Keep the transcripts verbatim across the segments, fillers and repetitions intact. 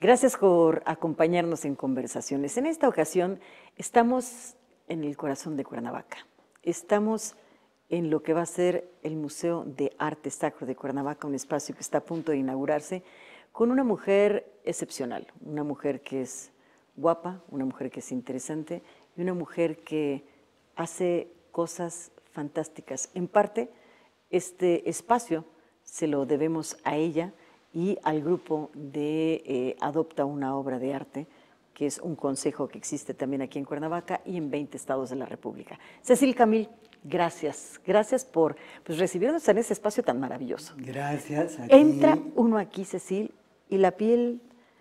Gracias por acompañarnos en Conversaciones. En esta ocasión estamos en el corazón de Cuernavaca. Estamos en lo que va a ser el Museo de Arte Sacro de Cuernavaca, un espacio que está a punto de inaugurarse, con una mujer excepcional, una mujer que es guapa, una mujer que es interesante y una mujer que hace cosas fantásticas. En parte, este espacio se lo debemos a ella y al grupo de eh, Adopta una Obra de Arte, que es un consejo que existe también aquí en Cuernavaca y en veinte estados de la República. Cecil Camil, gracias. Gracias por pues, recibirnos en ese espacio tan maravilloso. Gracias a Entra ti. uno aquí, Cecil, y la piel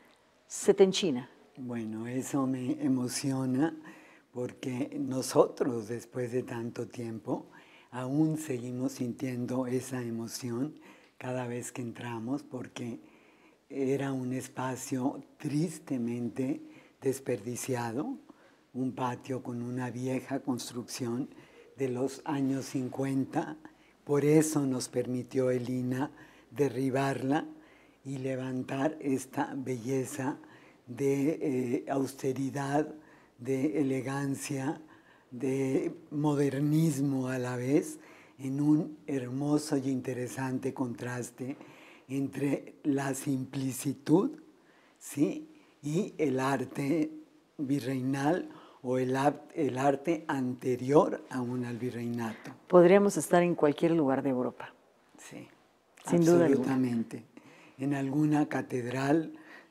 se te enchina. Bueno, eso me emociona porque nosotros, después de tanto tiempo, aún seguimos sintiendo esa emoción cada vez que entramos, porque era un espacio tristemente desperdiciado, un patio con una vieja construcción de los años cincuenta. Por eso nos permitió el I N A derribarla y levantar esta belleza de eh, austeridad, de elegancia, de modernismo a la vez, en un hermoso y interesante contraste entre la simplicitud, ¿sí?, y el arte virreinal o el, el arte anterior aún al virreinato. Podríamos estar en cualquier lugar de Europa. Sí, sin duda absolutamente. En alguna catedral,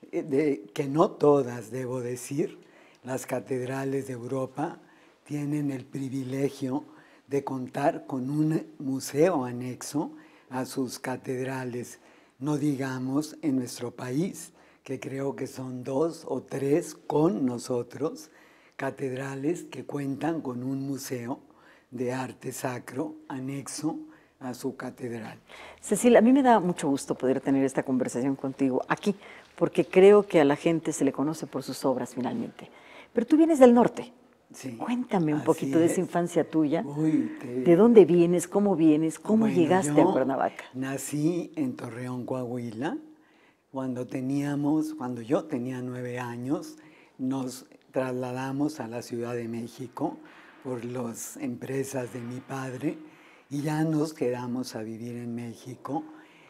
de, que no todas, debo decir, las catedrales de Europa tienen el privilegio de contar con un museo anexo a sus catedrales, no digamos en nuestro país, que creo que son dos o tres con nosotros, catedrales que cuentan con un museo de arte sacro anexo a su catedral. Cecilia, a mí me da mucho gusto poder tener esta conversación contigo aquí, porque creo que a la gente se le conoce por sus obras finalmente. Pero tú vienes del norte. Sí, cuéntame un poquito de esa infancia tuya. Uy, te... ¿De dónde vienes? ¿Cómo vienes? ¿Cómo bueno, llegaste yo a Cuernavaca? Nací en Torreón, Coahuila. Cuando teníamos, cuando yo tenía nueve años, nos trasladamos a la Ciudad de México por las empresas de mi padre y ya nos quedamos a vivir en México.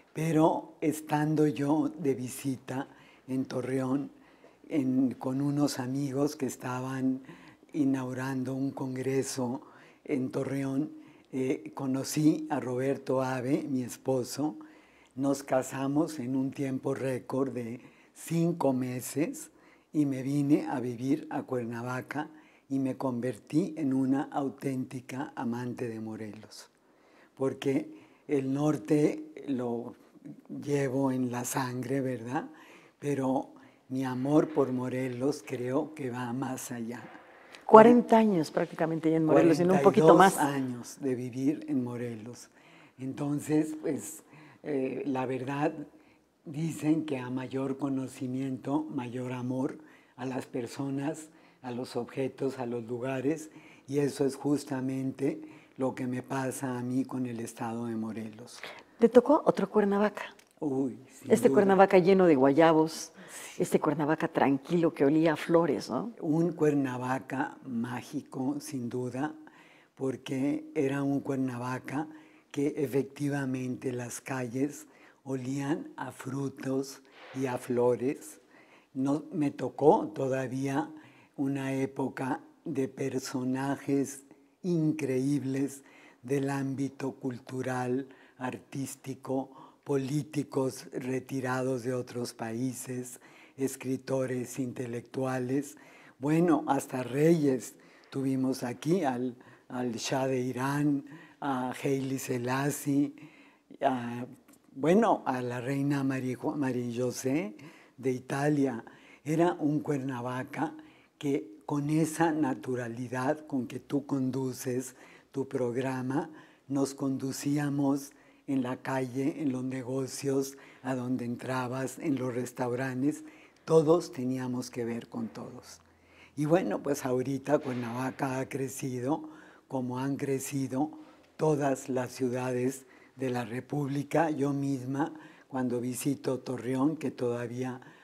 Pero estando yo de visita en Torreón en, con unos amigos que estaban inaugurando un congreso en Torreón, eh, conocí a Roberto Ave, mi esposo. Nos casamos en un tiempo récord de cinco meses y me vine a vivir a Cuernavaca y me convertí en una auténtica amante de Morelos, porque el norte lo llevo en la sangre, ¿verdad? Pero mi amor por Morelos creo que va más allá. cuarenta años prácticamente ya en Morelos, sino un poquito más. años de vivir en Morelos. Entonces, pues, eh, la verdad, dicen que a mayor conocimiento, mayor amor a las personas, a los objetos, a los lugares, y eso es justamente lo que me pasa a mí con el estado de Morelos. ¿Te tocó otro Cuernavaca? Uy, sin Este duda. Cuernavaca lleno de guayabos, sí. Este Cuernavaca tranquilo que olía a flores, ¿no? Un Cuernavaca mágico, sin duda, porque era un Cuernavaca que efectivamente las calles olían a frutos y a flores. No, me tocó todavía una época de personajes increíbles del ámbito cultural, artístico, políticos retirados de otros países, escritores, intelectuales, bueno, hasta reyes. Tuvimos aquí al, al Shah de Irán, a Haile Selassie, a, bueno, a la reina María, María José de Italia. Era un Cuernavaca que con esa naturalidad con que tú conduces tu programa, nos conducíamos en la calle, en los negocios, a donde entrabas, en los restaurantes, todos teníamos que ver con todos. Y bueno, pues ahorita Cuernavaca ha crecido como han crecido todas las ciudades de la República. Yo misma, cuando visito Torreón, que todavía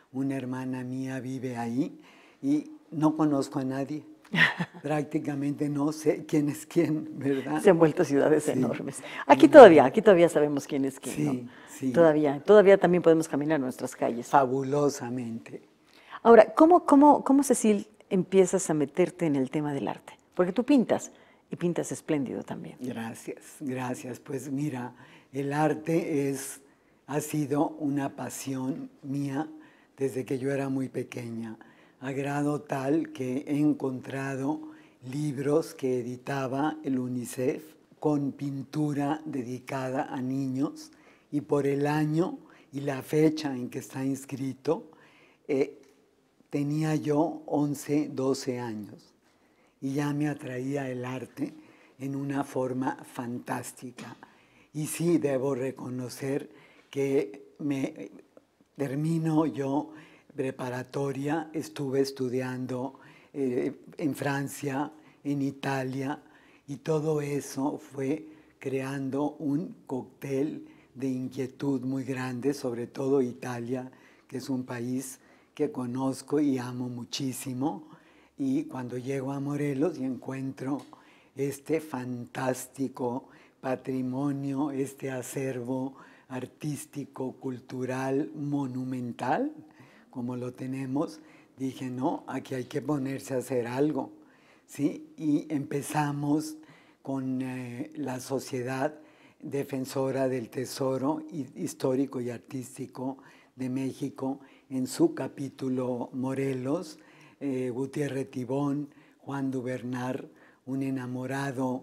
una hermana mía vive ahí y no conozco a nadie. Prácticamente no sé quién es quién, ¿verdad? Se han vuelto ciudades Sí. enormes. Aquí todavía, aquí todavía sabemos quién es quién, Sí, ¿no? sí. Todavía, todavía también podemos caminar en nuestras calles. Fabulosamente. Ahora, ¿cómo, cómo, cómo, Cecil, empiezas a meterte en el tema del arte? Porque tú pintas, y pintas espléndido también. Gracias, gracias. Pues mira, el arte es, ha sido una pasión mía desde que yo era muy pequeña, a grado tal que he encontrado libros que editaba el UNICEF con pintura dedicada a niños y por el año y la fecha en que está inscrito, eh, tenía yo once, doce años y ya me atraía el arte en una forma fantástica. Y sí, debo reconocer que me termino yo preparatoria, estuve estudiando eh, en Francia, en Italia, y todo eso fue creando un cóctel de inquietud muy grande, sobre todo Italia, que es un país que conozco y amo muchísimo. Y cuando llego a Morelos y encuentro este fantástico patrimonio, este acervo artístico, cultural, monumental, como lo tenemos, dije, no, aquí hay que ponerse a hacer algo, ¿sí? Y empezamos con eh, la Sociedad Defensora del Tesoro Histórico y Artístico de México, en su capítulo Morelos, eh, Gutiérrez Tibón, Juan Duvernar, un enamorado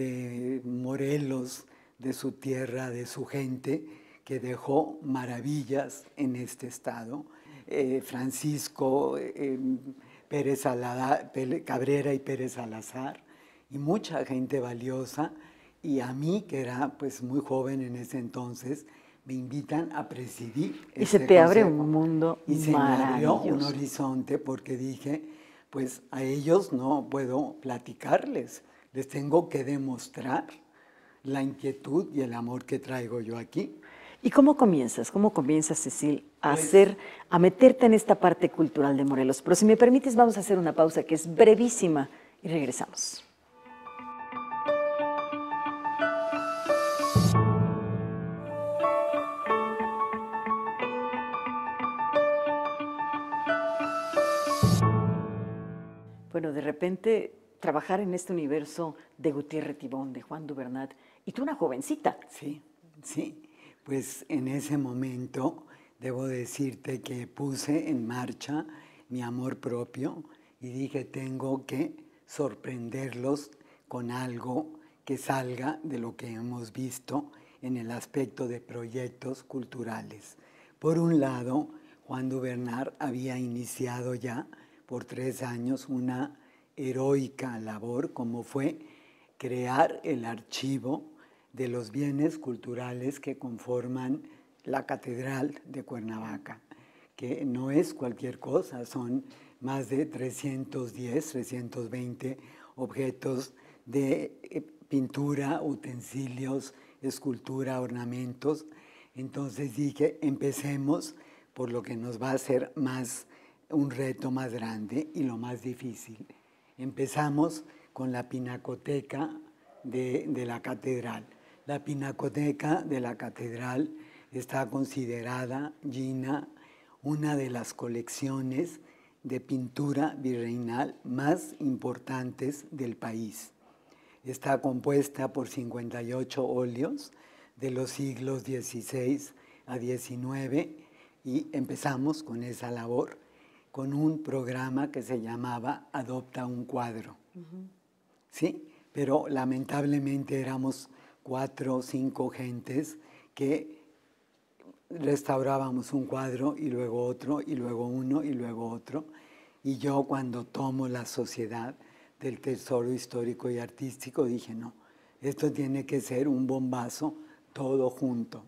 de Morelos, de su tierra, de su gente, que dejó maravillas en este estado. Eh, Francisco eh, Pérez Salada, Cabrera y Pérez Salazar, y mucha gente valiosa, y a mí, que era pues muy joven en ese entonces, me invitan a presidir Y este se te abre consejo. un mundo Y se me abrió un maravilloso. horizonte porque dije, pues a ellos no puedo platicarles, les tengo que demostrar la inquietud y el amor que traigo yo aquí. ¿Y cómo comienzas? ¿Cómo comienzas, Cecil, a Pues- hacer, a meterte en esta parte cultural de Morelos? Pero si me permites, vamos a hacer una pausa que es brevísima y regresamos. Bueno, de repente trabajar en este universo de Gutiérrez Tibón, de Juan Dubernat, y tú una jovencita. Sí, sí. Pues en ese momento debo decirte que puse en marcha mi amor propio y dije, tengo que sorprenderlos con algo que salga de lo que hemos visto en el aspecto de proyectos culturales. Por un lado, Juan Dubernat había iniciado ya por tres años una heroica labor como fue crear el archivo de los bienes culturales que conforman la Catedral de Cuernavaca, que no es cualquier cosa, son más de trescientos diez, trescientos veinte objetos de pintura, utensilios, escultura, ornamentos. Entonces dije, empecemos por lo que nos va a ser más un reto más grande y lo más difícil. Empezamos con la pinacoteca de, de la catedral. La pinacoteca de la catedral está considerada, Gina, una de las colecciones de pintura virreinal más importantes del país. Está compuesta por cincuenta y ocho óleos de los siglos dieciséis a diecinueve y empezamos con esa labor con un programa que se llamaba Adopta un cuadro. Uh-huh. ¿Sí? Pero lamentablemente éramos cuatro o cinco gentes que restaurábamos un cuadro y luego otro y luego uno y luego otro. Y yo cuando tomo la Sociedad del Tesoro Histórico y Artístico dije, no, esto tiene que ser un bombazo todo junto.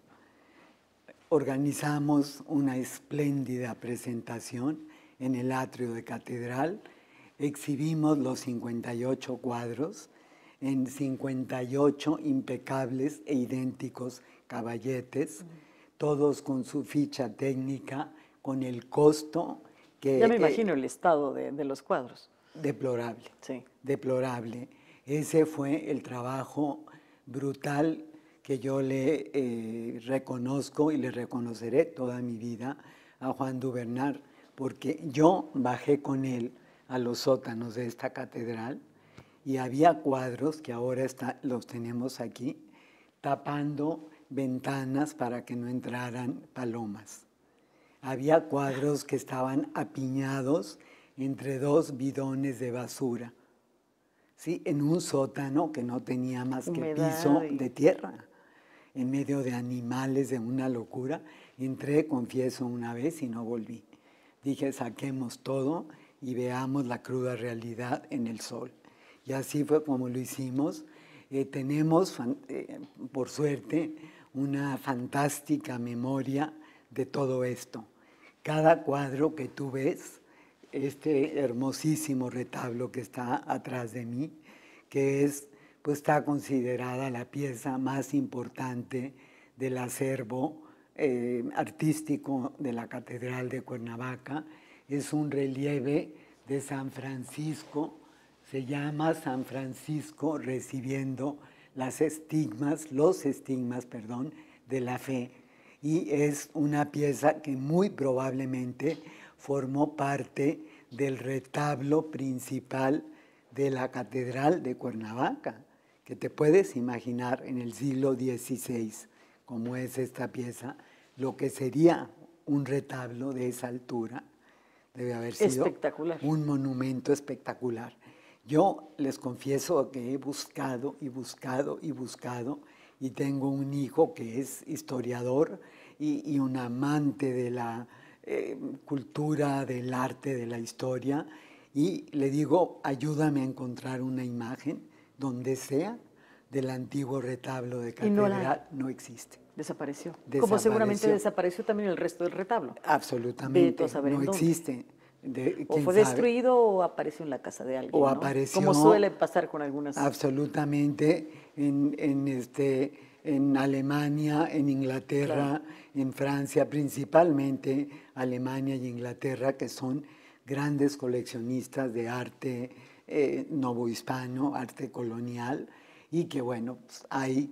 Organizamos una espléndida presentación en el atrio de catedral, exhibimos los cincuenta y ocho cuadros en cincuenta y ocho impecables e idénticos caballetes, todos con su ficha técnica, con el costo que... Ya me eh, imagino el estado de, de los cuadros. Deplorable, Sí. deplorable. Ese fue el trabajo brutal que yo le eh, reconozco y le reconoceré toda mi vida a Juan Dubernard, porque yo bajé con él a los sótanos de esta catedral y había cuadros que ahora está, los tenemos aquí, tapando ventanas para que no entraran palomas. Había cuadros que estaban apiñados entre dos bidones de basura, ¿sí? En un sótano que no tenía más Humedad que piso y... de tierra, en medio de animales, de una locura. Entré, confieso, una vez y no volví. Dije, saquemos todo y veamos la cruda realidad en el sol. Y así fue como lo hicimos. Eh, tenemos, eh, por suerte, una fantástica memoria de todo esto. Cada cuadro que tú ves, este hermosísimo retablo que está atrás de mí, que es, pues está considerada la pieza más importante del acervo eh, artístico de la Catedral de Cuernavaca. Es un relieve de San Francisco, se llama San Francisco recibiendo las estigmas, los estigmas, perdón, de la fe. Y es una pieza que muy probablemente formó parte del retablo principal de la Catedral de Cuernavaca, que te puedes imaginar en el siglo dieciséis, como es esta pieza, lo que sería un retablo de esa altura. Debe haber sido espectacular. Un monumento espectacular. Yo les confieso que he buscado y buscado y buscado, y tengo un hijo que es historiador y, y un amante de la eh, cultura, del arte, de la historia, y le digo, ayúdame a encontrar una imagen donde sea del antiguo retablo de Y no la hay. catedral. No existe. Desapareció. Como Desapareció. seguramente desapareció también el resto del retablo. Absolutamente. Vete a saber no en dónde. existe. De, O ¿quién fue sabe? destruido o apareció en la casa de alguien, O ¿no? apareció... Como suele pasar con algunas... Absolutamente. En, en, este, en Alemania, en Inglaterra, Claro. en Francia, principalmente Alemania y Inglaterra, que son grandes coleccionistas de arte eh, novohispano, arte colonial, y que, bueno, pues hay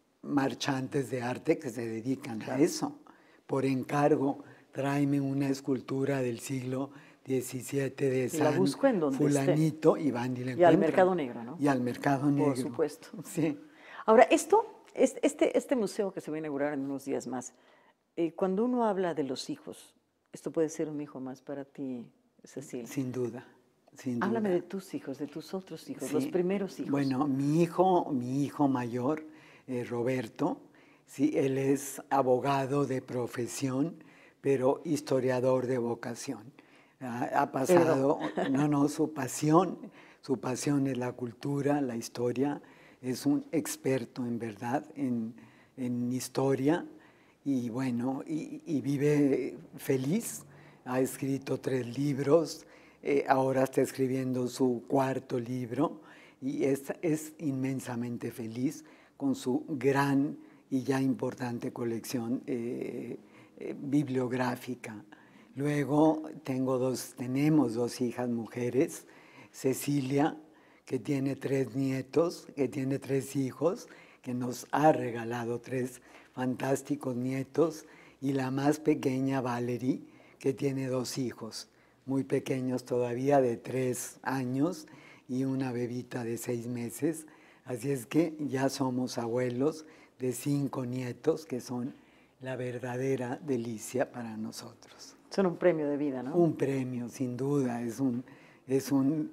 marchantes de arte que se dedican Claro. a eso. Por encargo, tráeme una escultura del siglo diecisiete de Y la San busco en donde esté. fulanito y van y la Y al encuentran. mercado negro, ¿no? Y al mercado negro. Por supuesto. Sí. Ahora, esto, es- este, este museo que se va a inaugurar en unos días más, eh, cuando uno habla de los hijos, esto puede ser un hijo más para ti, Cecilia. Sin duda, sin duda. Háblame de tus hijos, de tus otros hijos, Sí. los primeros hijos. Bueno, mi hijo, mi hijo mayor, eh, Roberto, sí, él es abogado de profesión, pero historiador de vocación. Ha, ha pasado, no, no, su pasión, su pasión es la cultura, la historia, es un experto en verdad en, en historia y bueno, y, y vive feliz, ha escrito tres libros, eh, ahora está escribiendo su cuarto libro y es, es inmensamente feliz con su gran y ya importante colección eh, eh, bibliográfica. Luego tengo dos, tenemos dos hijas mujeres, Cecilia, que tiene tres nietos, que tiene tres hijos, que nos ha regalado tres fantásticos nietos, y la más pequeña, Valerie, que tiene dos hijos, muy pequeños todavía, de tres años, y una bebita de seis meses. Así es que ya somos abuelos de cinco nietos, que son la verdadera delicia para nosotros. Son un premio de vida, ¿no? Un premio, sin duda, es un, es un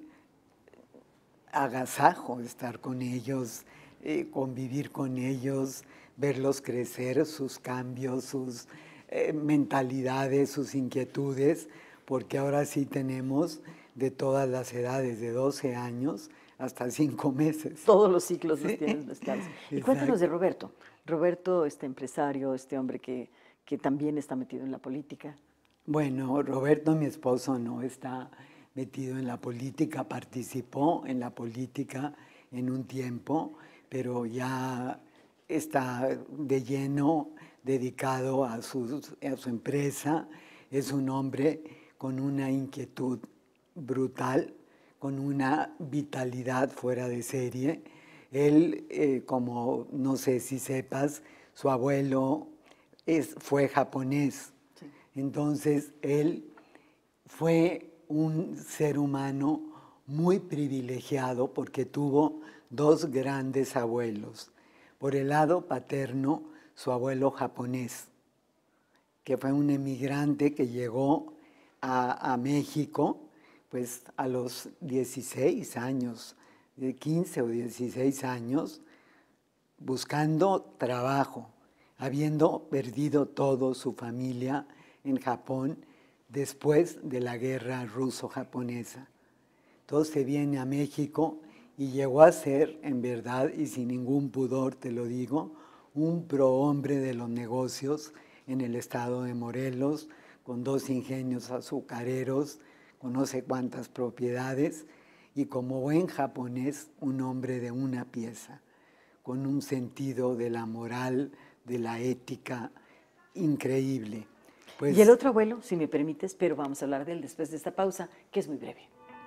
agasajo estar con ellos, eh, convivir con ellos, verlos crecer, sus cambios, sus eh, mentalidades, sus inquietudes, porque ahora sí tenemos de todas las edades, de doce años hasta cinco meses. Todos los ciclos Sí. los tienes mezclados. Y Exacto. cuéntanos de Roberto. Roberto, este empresario, este hombre que, que también está metido en la política. Bueno, Roberto, mi esposo, no está metido en la política, participó en la política en un tiempo, pero ya está de lleno dedicado a su, a su empresa. es un hombre con una inquietud brutal, con una vitalidad fuera de serie. Él, eh, como no sé si sepas, su abuelo es, fue japonés. Sí. Entonces, él fue un ser humano muy privilegiado porque tuvo dos grandes abuelos. Por el lado paterno, su abuelo japonés, que fue un emigrante que llegó a, a México pues a los dieciséis años, de quince o dieciséis años, buscando trabajo, habiendo perdido todo su familia en Japón después de la guerra ruso-japonesa. Entonces se viene a México y llegó a ser, en verdad, y sin ningún pudor te lo digo, un prohombre de los negocios en el estado de Morelos, con dos ingenios azucareros, con no sé cuántas propiedades, y como buen japonés, un hombre de una pieza, con un sentido de la moral, de la ética, increíble. Pues, y el otro abuelo, si me permites, pero vamos a hablar de él después de esta pausa, que es muy breve.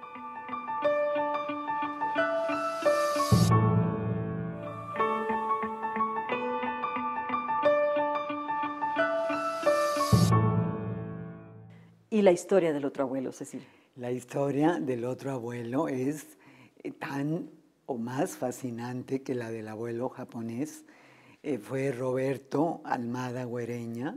¿Y la historia del otro abuelo, Cecilia? La historia del otro abuelo es tan o más fascinante que la del abuelo japonés. Eh, fue Roberto Almada Güereña,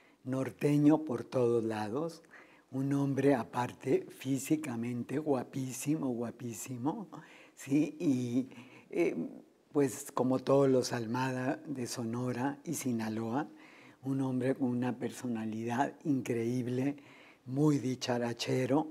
norteño por todos lados, un hombre aparte físicamente guapísimo, guapísimo, ¿sí? Y eh, pues como todos los Almada de Sonora y Sinaloa, un hombre con una personalidad increíble, muy dicharachero.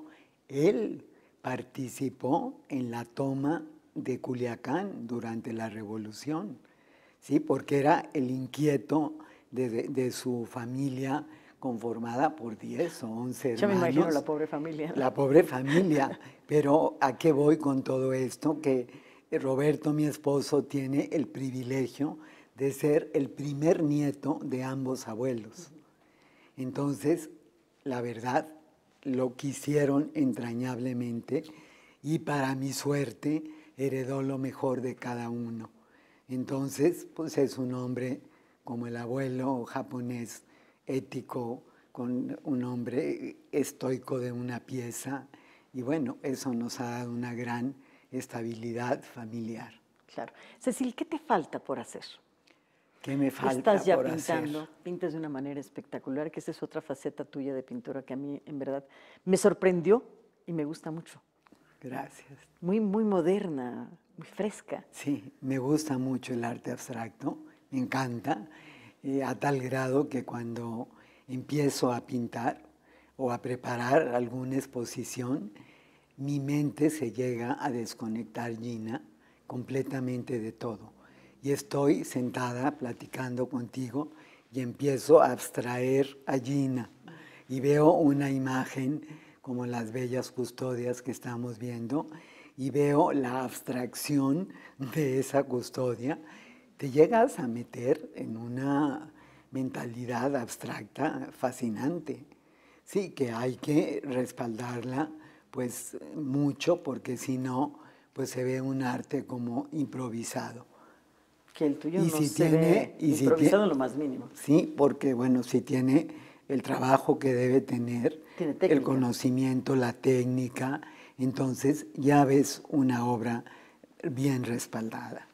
Él participó en la toma de Culiacán durante la Revolución, ¿sí? Porque era el inquieto de, de, de su familia conformada por diez o once hermanos. Yo me imagino la pobre familia. La pobre familia. Pero ¿a qué voy con todo esto? Que Roberto, mi esposo, tiene el privilegio de ser el primer nieto de ambos abuelos. Entonces, la verdad, lo quisieron entrañablemente y para mi suerte heredó lo mejor de cada uno. Entonces, pues es un hombre como el abuelo japonés, ético, con un hombre estoico de una pieza. Y bueno, eso nos ha dado una gran estabilidad familiar. Claro. Cecil, ¿qué te falta por hacer? ¿Qué me falta Estás ya por pintando, hacer? pintas de una manera espectacular, que esa es otra faceta tuya de pintura que a mí en verdad me sorprendió y me gusta mucho. Gracias. Muy, muy moderna, muy fresca. Sí, me gusta mucho el arte abstracto, me encanta, eh, a tal grado que cuando empiezo a pintar o a preparar alguna exposición, mi mente se llega a desconectar, Gina, completamente de todo. Y estoy sentada platicando contigo y empiezo a abstraer a Gina y veo una imagen como las bellas custodias que estamos viendo y veo la abstracción de esa custodia. Te llegas a meter en una mentalidad abstracta fascinante, sí, que hay que respaldarla pues mucho porque si no, pues se ve un arte como improvisado. Que el tuyo y no si se tiene, ve y improvisado si tiene, en lo más mínimo. Sí, porque bueno, si tiene el trabajo que debe tener, Tiene el conocimiento, la técnica, entonces ya ves una obra bien respaldada.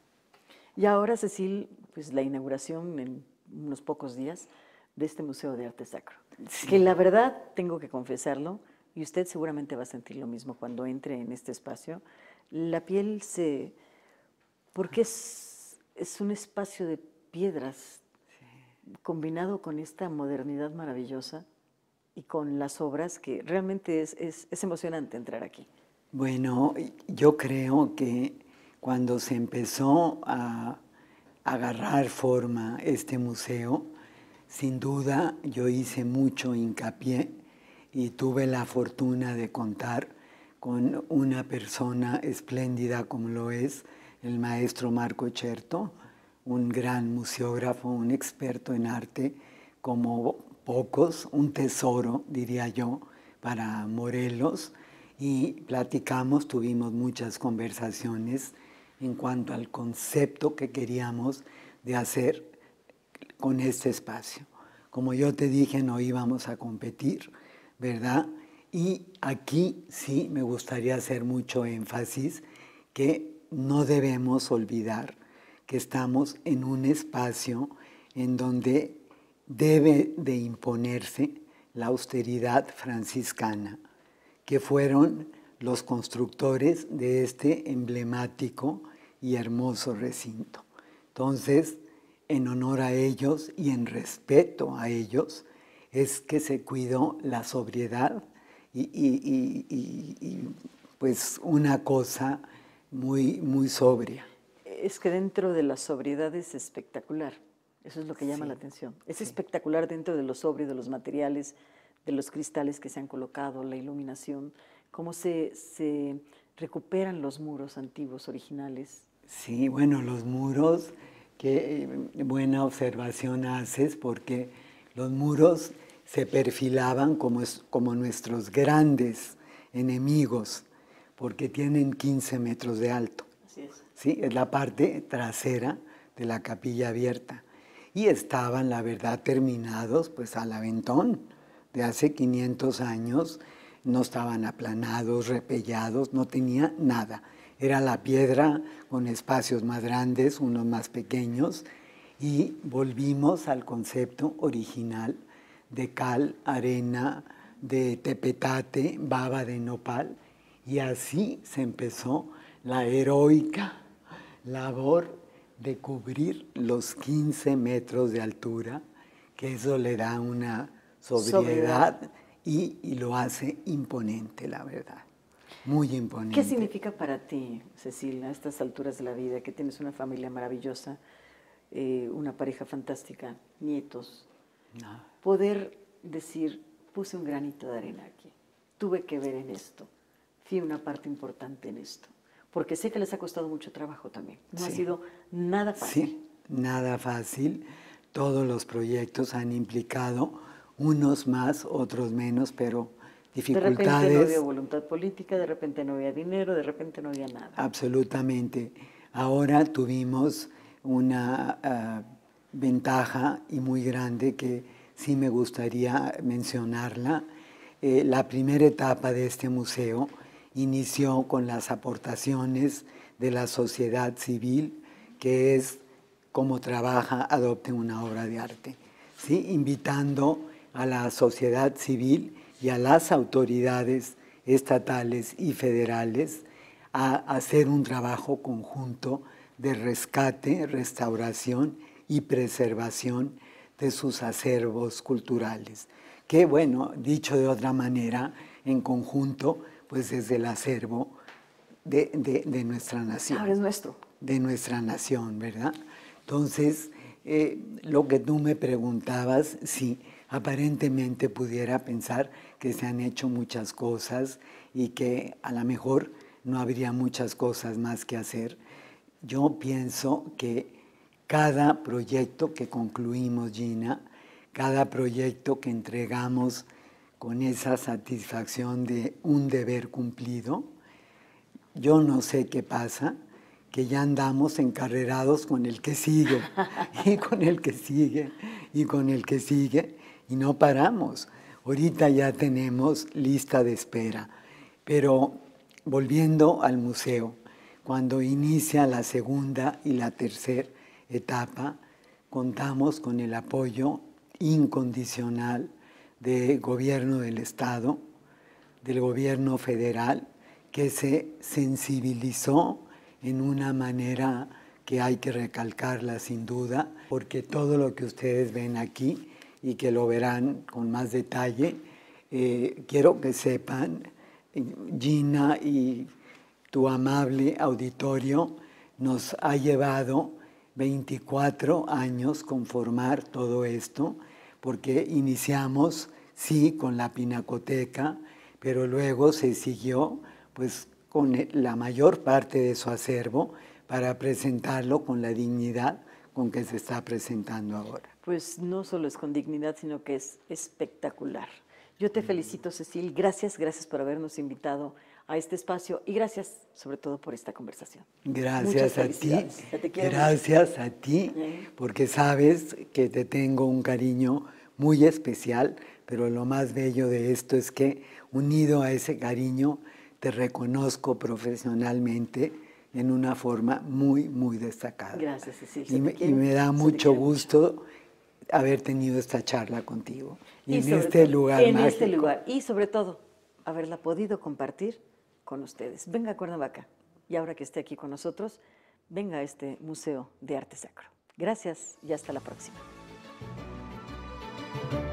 Y ahora, Cecil, pues la inauguración en unos pocos días de este Museo de Arte Sacro. Sí. Que la verdad, tengo que confesarlo, y usted seguramente va a sentir lo mismo cuando entre en este espacio, la piel se... porque es, es un espacio de piedras, sí, combinado con esta modernidad maravillosa y con las obras que realmente es, es, es emocionante entrar aquí. Bueno, yo creo que cuando se empezó a agarrar forma este museo, sin duda yo hice mucho hincapié y tuve la fortuna de contar con una persona espléndida como lo es el maestro Marco Cherto, un gran museógrafo, un experto en arte, como pocos, un tesoro, diría yo, para Morelos, y platicamos, tuvimos muchas conversaciones en cuanto al concepto que queríamos de hacer con este espacio. Como yo te dije, no íbamos a competir, ¿verdad? Y aquí sí me gustaría hacer mucho énfasis que no debemos olvidar que estamos en un espacio en donde debe de imponerse la austeridad franciscana, que fueron los constructores de este emblemático y hermoso recinto. Entonces, en honor a ellos y en respeto a ellos, es que se cuidó la sobriedad y, y, y, y, y pues una cosa muy, muy sobria. Es que dentro de la sobriedad es espectacular, eso es lo que llama Sí, la atención. Es sí. espectacular dentro de lo sobrio, de los materiales, de los cristales que se han colocado, la iluminación, cómo se, se recuperan los muros antiguos, originales. Sí, bueno, los muros, qué buena observación haces, porque los muros se perfilaban como, es, como nuestros grandes enemigos, porque tienen quince metros de alto. Así es. ¿Sí? Es la parte trasera de la capilla abierta. Y estaban, la verdad, terminados pues al aventón de hace quinientos años. No estaban aplanados, repellados, no tenía nada. Era la piedra con espacios más grandes, unos más pequeños, y volvimos al concepto original de cal, arena, de tepetate, baba de nopal, y así se empezó la heroica labor de cubrir los quince metros de altura, que eso le da una sobriedad, sobriedad. Y, y lo hace imponente, la verdad, muy imponente. ¿Qué significa para ti, Cecilia, a estas alturas de la vida, que tienes una familia maravillosa, eh, una pareja fantástica, nietos, no. poder decir, puse un granito de arena aquí, tuve que ver en esto, fui una parte importante en esto? Porque sé que les ha costado mucho trabajo también. No sí. ha sido nada fácil. Sí, nada fácil. Todos los proyectos han implicado unos más, otros menos, pero dificultades. De repente no había voluntad política, de repente no había dinero, de repente no había nada. Absolutamente. Ahora tuvimos una uh, ventaja y muy grande que sí me gustaría mencionarla. Eh, la primera etapa de este museo inició con las aportaciones de la sociedad civil, que es cómo trabaja Adopte una obra de arte, ¿sí? Invitando a la sociedad civil y a las autoridades estatales y federales a hacer un trabajo conjunto de rescate, restauración y preservación de sus acervos culturales. Que, bueno, dicho de otra manera, en conjunto, pues es el acervo de, de, de nuestra nación. Ahora es nuestro. De nuestra nación, ¿verdad? Entonces, eh, lo que tú me preguntabas, sí, aparentemente pudiera pensar que se han hecho muchas cosas y que a lo mejor no habría muchas cosas más que hacer. Yo pienso que cada proyecto que concluimos, Gina, cada proyecto que entregamos con esa satisfacción de un deber cumplido, yo no sé qué pasa, que ya andamos encarrerados con el que sigue, y con el que sigue, y con el que sigue, y no paramos. Ahorita ya tenemos lista de espera, pero volviendo al museo, cuando inicia la segunda y la tercera etapa, contamos con el apoyo incondicional del gobierno del Estado, del gobierno federal, que se sensibilizó en una manera que hay que recalcarla sin duda, porque todo lo que ustedes ven aquí y que lo verán con más detalle, eh, quiero que sepan, Gina y tu amable auditorio, nos ha llevado veinticuatro años conformar todo esto, porque iniciamos, sí, con la pinacoteca, pero luego se siguió pues, con la mayor parte de su acervo para presentarlo con la dignidad con que se está presentando ahora. Pues no solo es con dignidad, sino que es espectacular. Yo te felicito, Cecil. Gracias, gracias por habernos invitado a este espacio y gracias sobre todo por esta conversación. Gracias a ti, te quiero gracias mucho. a ti, ¿Eh? porque sabes que te tengo un cariño muy especial, pero lo más bello de esto es que unido a ese cariño te reconozco profesionalmente en una forma muy, muy destacada. Gracias, Cecil. Y me, y me da mucho gusto mucho. haber tenido esta charla contigo y, y en este todo, lugar en mágico. este lugar y sobre todo haberla podido compartir con ustedes. Venga a Cuernavaca y ahora que esté aquí con nosotros, venga a este Museo de Arte Sacro. Gracias y hasta la próxima.